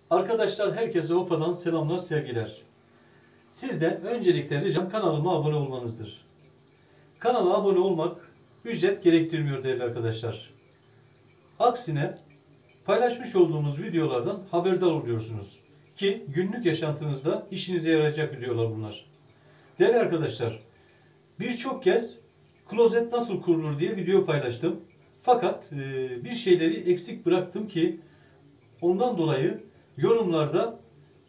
Arkadaşlar herkese OPA'dan selamlar, sevgiler. Sizden öncelikle ricam kanalıma abone olmanızdır. Kanala abone olmak ücret gerektirmiyor değerli arkadaşlar. Aksine paylaşmış olduğumuz videolardan haberdar oluyorsunuz. Ki günlük yaşantınızda işinize yarayacak videolar bunlar. Değerli arkadaşlar, birçok kez klozet nasıl kurulur diye video paylaştım. Fakat bir şeyleri eksik bıraktım ki ondan dolayı yorumlarda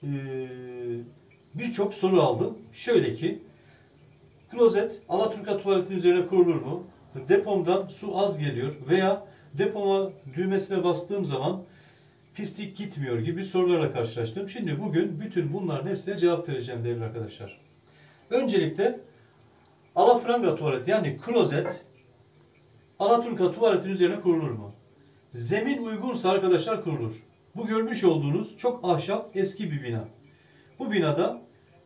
birçok soru aldım. Şöyle ki, klozet Alaturka tuvaletin üzerine kurulur mu? Depomdan su az geliyor veya depoma düğmesine bastığım zaman pislik gitmiyor gibi sorularla karşılaştım. Şimdi bugün bütün bunların hepsine cevap vereceğim değerli arkadaşlar. Öncelikle alafranga tuvalet yani klozet Alaturka tuvaletin üzerine kurulur mu? Zemin uygunsa arkadaşlar kurulur. Bu görmüş olduğunuz çok ahşap eski bir bina. Bu binada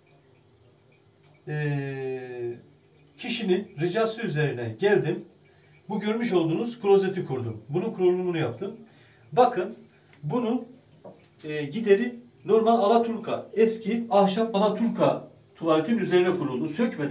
kişinin ricası üzerine geldim. Bu görmüş olduğunuz klozeti kurdum. Bunun kurulumunu yaptım. Bakın bunun gideri normal Alaturka, eski ahşap Alaturka tuvaletin üzerine kuruldu.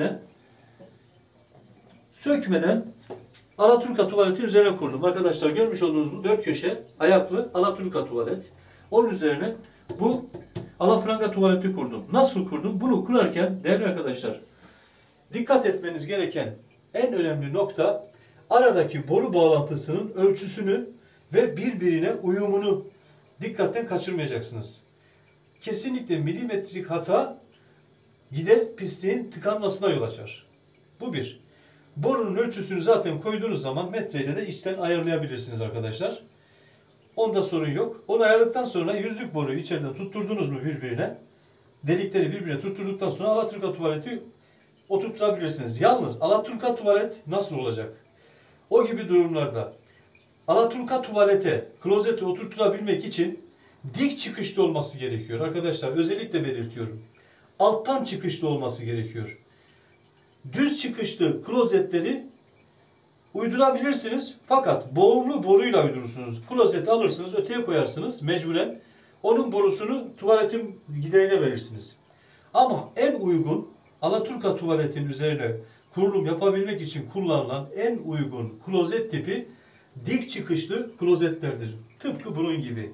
Sökmeden Alaturka tuvaletin üzerine kurdum. Arkadaşlar görmüş olduğunuz bu dört köşe ayaklı Alaturka tuvalet. Onun üzerine bu alafranga tuvaleti kurdum. Nasıl kurdum? Bunu kurarken değerli arkadaşlar dikkat etmeniz gereken en önemli nokta aradaki boru bağlantısının ölçüsünü ve birbirine uyumunu dikkatten kaçırmayacaksınız. Kesinlikle milimetrik hata gider pisliğin tıkanmasına yol açar. Bu bir. Borunun ölçüsünü zaten koyduğunuz zaman metreyle de içten ayarlayabilirsiniz arkadaşlar. Onda sorun yok. Onu ayarladıktan sonra yüzlük boruyu içeriden tutturdunuz mu birbirine, delikleri birbirine tutturduktan sonra Alaturka tuvaleti oturtabilirsiniz. Yalnız Alaturka tuvalet nasıl olacak? O gibi durumlarda Alaturka tuvalete, klozeti oturtulabilmek için dik çıkışlı olması gerekiyor. Arkadaşlar özellikle belirtiyorum. Alttan çıkışlı olması gerekiyor. Düz çıkışlı klozetleri uydurabilirsiniz fakat boğumlu boruyla uydurursunuz. Klozeti alırsınız, öteye koyarsınız mecburen. Onun borusunu tuvaletin giderine verirsiniz. Ama en uygun Alaturka tuvaletin üzerine kurulum yapabilmek için kullanılan en uygun klozet tipi dik çıkışlı klozetlerdir. Tıpkı bunun gibi.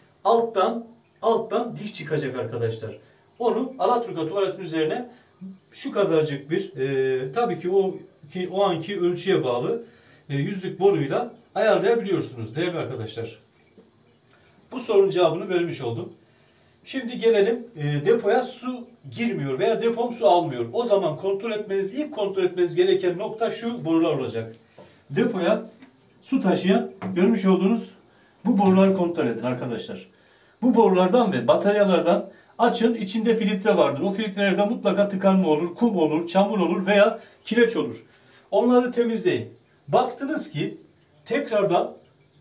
Alttan dik çıkacak arkadaşlar. Onu Alaturka tuvaletin üzerine şu kadarcık bir tabii ki o anki ölçüye bağlı yüzlük boruyla ayarlayabiliyorsunuz değerli arkadaşlar. Bu sorunun cevabını vermiş oldum. Şimdi gelelim depoya su girmiyor veya depom su almıyor. O zaman ilk kontrol etmeniz gereken nokta şu borular olacak. Depoya su taşıyan görmüş olduğunuz bu boruları kontrol edin arkadaşlar. Bu borulardan ve bataryalardan açın, içinde filtre vardır. O filtrelerde mutlaka tıkanma olur, kum olur, çamur olur veya kireç olur. Onları temizleyin. Baktınız ki tekrardan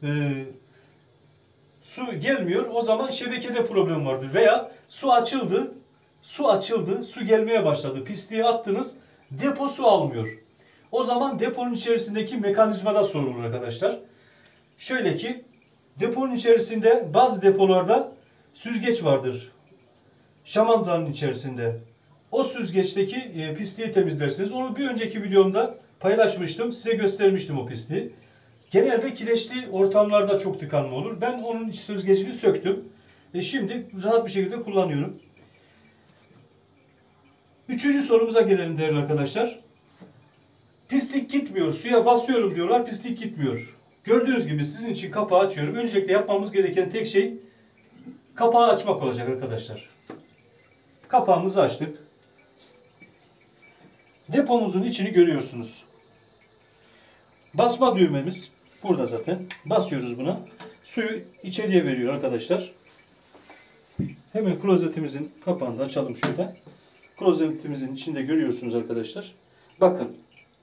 su gelmiyor. O zaman şebekede problem vardır. Veya su açıldı, su gelmeye başladı. Pisliği attınız, depo su almıyor. O zaman deponun içerisindeki mekanizmada sorun olur arkadaşlar. Şöyle ki deponun içerisinde bazı depolarda süzgeç vardır. Şamandıranın içerisinde. O süzgeçteki pisliği temizlersiniz. Onu bir önceki videomda paylaşmıştım. Size göstermiştim o pisliği. Genelde kireçli ortamlarda çok tıkanma olur. Ben onun iç süzgecini söktüm. Şimdi rahat bir şekilde kullanıyorum. Üçüncü sorumuza gelelim değerli arkadaşlar. Pislik gitmiyor. Suya basıyorum diyorlar. Pislik gitmiyor. Gördüğünüz gibi sizin için kapağı açıyorum. Öncelikle yapmamız gereken tek şey kapağı açmak olacak arkadaşlar. Kapağımızı açtık. Depomuzun içini görüyorsunuz. Basma düğmemiz burada zaten. Basıyoruz buna. Suyu içeriye veriyor arkadaşlar. Hemen klozetimizin kapağını da açalım şurada. Klozetimizin içinde görüyorsunuz arkadaşlar. Bakın.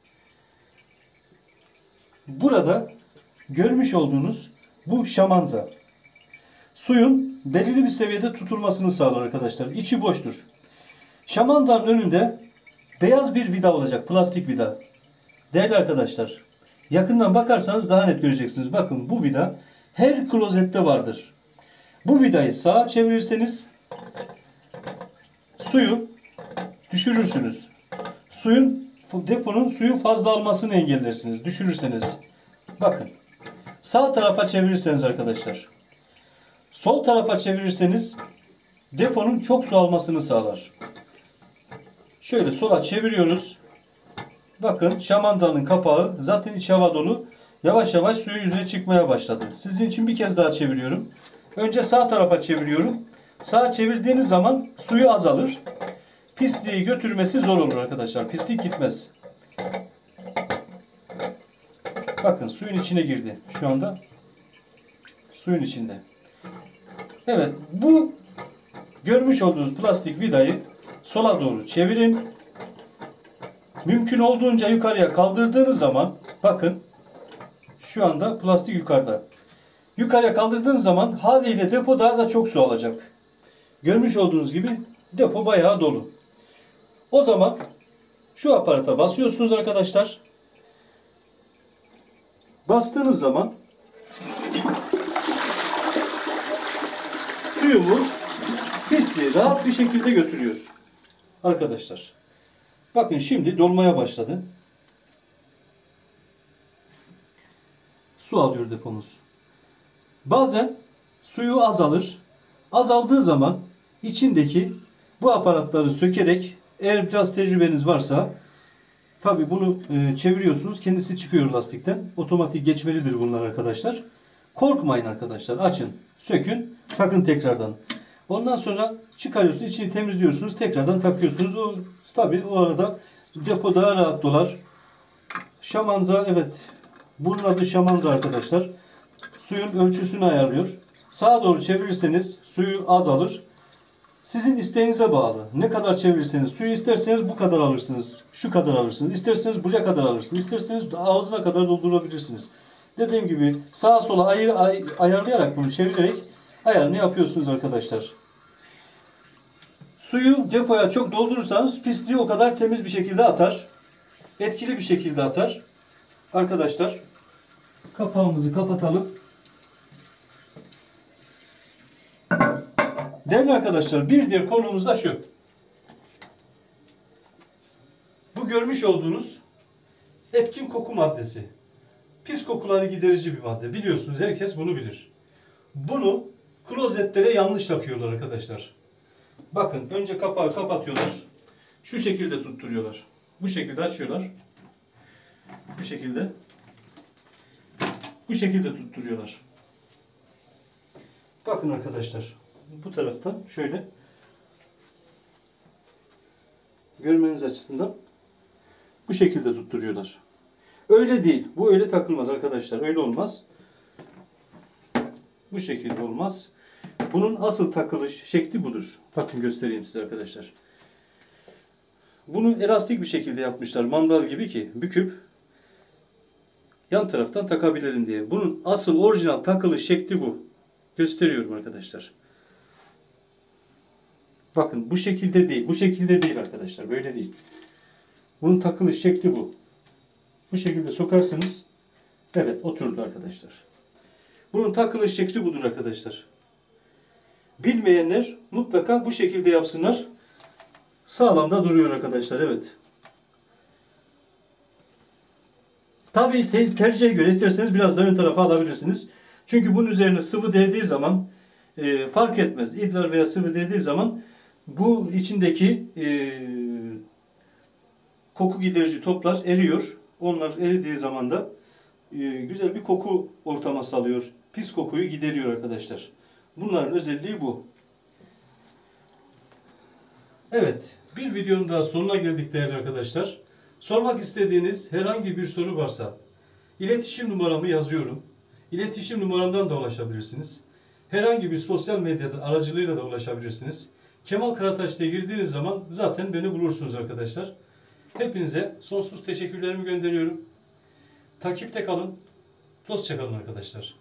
Burada görmüş olduğunuz bu şamanza. Suyun belirli bir seviyede tutulmasını sağlar arkadaşlar. İçi boştur. Şamandanın önünde beyaz bir vida olacak. Plastik vida. Değerli arkadaşlar, yakından bakarsanız daha net göreceksiniz. Bakın bu vida her klozette vardır. Bu vidayı sağa çevirirseniz suyu düşürürsünüz. Deponun suyu fazla almasını engellersiniz. Düşürürseniz. Bakın. Sağ tarafa çevirirseniz arkadaşlar. Sol tarafa çevirirseniz deponun çok su almasını sağlar. Şöyle sola çeviriyoruz. Bakın şamandanın kapağı zaten iç hava dolu. Yavaş yavaş suyu yüzeye çıkmaya başladı. Sizin için bir kez daha çeviriyorum. Önce sağ tarafa çeviriyorum. Sağa çevirdiğiniz zaman suyu azalır. Pisliği götürmesi zor olur arkadaşlar. Pislik gitmez. Bakın suyun içine girdi. Şu anda suyun içinde. Evet, bu görmüş olduğunuz plastik vidayı sola doğru çevirin. Mümkün olduğunca yukarıya kaldırdığınız zaman bakın şu anda plastik yukarıda. Yukarıya kaldırdığınız zaman haliyle depo daha da çok su alacak. Görmüş olduğunuz gibi depo bayağı dolu. O zaman şu aparata basıyorsunuz arkadaşlar. Bastığınız zaman suyumuz pisliği rahat bir şekilde götürüyor. Arkadaşlar. Bakın şimdi dolmaya başladı. Su alıyor depomuz. Bazen suyu azalır. Azaldığı zaman içindeki bu aparatları sökerek eğer biraz tecrübeniz varsa tabi bunu çeviriyorsunuz. Kendisi çıkıyor lastikten. Otomatik geçmelidir bunlar arkadaşlar. Korkmayın arkadaşlar. Açın, sökün, takın tekrardan. Ondan sonra çıkarıyorsunuz, içini temizliyorsunuz, tekrardan takıyorsunuz. Tabi o arada depo daha rahat dolar. Şamanda, evet. Bunun adı şamanda arkadaşlar. Suyun ölçüsünü ayarlıyor. Sağa doğru çevirirseniz suyu azalır. Sizin isteğinize bağlı. Ne kadar çevirirseniz, suyu isterseniz bu kadar alırsınız. Şu kadar alırsınız. İsterseniz buraya kadar alırsınız. İsterseniz ağzına kadar doldurabilirsiniz. Dediğim gibi sağa sola ayarlayarak bunu çevirerek ayarını yapıyorsunuz arkadaşlar. Suyu depoya çok doldurursanız pisliği o kadar temiz bir şekilde atar. Etkili bir şekilde atar. Arkadaşlar kapağımızı kapatalım. Değerli arkadaşlar, bir diğer konumuz da şu. Bu görmüş olduğunuz etkin koku maddesi. Pis kokuları giderici bir madde. Biliyorsunuz, herkes bunu bilir. Bunu klozetlere yanlış takıyorlar arkadaşlar. Bakın önce kapağı kapatıyorlar. Şu şekilde tutturuyorlar. Bu şekilde açıyorlar. Bu şekilde. Bu şekilde tutturuyorlar. Bakın arkadaşlar. Bu taraftan şöyle görmeniz açısından bu şekilde tutturuyorlar. Öyle değil. Bu öyle takılmaz arkadaşlar. Öyle olmaz. Bu şekilde olmaz. Bunun asıl takılış şekli budur. Bakın göstereyim size arkadaşlar. Bunu elastik bir şekilde yapmışlar. Mandal gibi ki büküp yan taraftan takabilirim diye. Bunun asıl orijinal takılış şekli bu. Gösteriyorum arkadaşlar. Bakın bu şekilde değil. Bu şekilde değil arkadaşlar. Böyle değil. Bunun takılış şekli bu. Bu şekilde sokarsanız evet oturdu arkadaşlar. Bunun takılış şekli budur arkadaşlar. Bilmeyenler mutlaka bu şekilde yapsınlar. Sağlam da duruyor arkadaşlar. Evet. Tabii tercihe göre isterseniz biraz da ön tarafa alabilirsiniz. Çünkü bunun üzerine sıvı değdiği zaman fark etmez. İdrar veya sıvı değdiği zaman bu içindeki koku giderici toplar eriyor. Onlar eridiği zaman da güzel bir koku ortama salıyor. Pis kokuyu gideriyor arkadaşlar. Bunların özelliği bu. Evet. Bir videonun daha sonuna geldik değerli arkadaşlar. Sormak istediğiniz herhangi bir soru varsa iletişim numaramı yazıyorum. İletişim numaramdan da ulaşabilirsiniz. Herhangi bir sosyal medyada aracılığıyla da ulaşabilirsiniz. Kemal Karataş diye girdiğiniz zaman zaten beni bulursunuz arkadaşlar. Hepinize sonsuz teşekkürlerimi gönderiyorum. Takipte kalın. Dostça kalın arkadaşlar.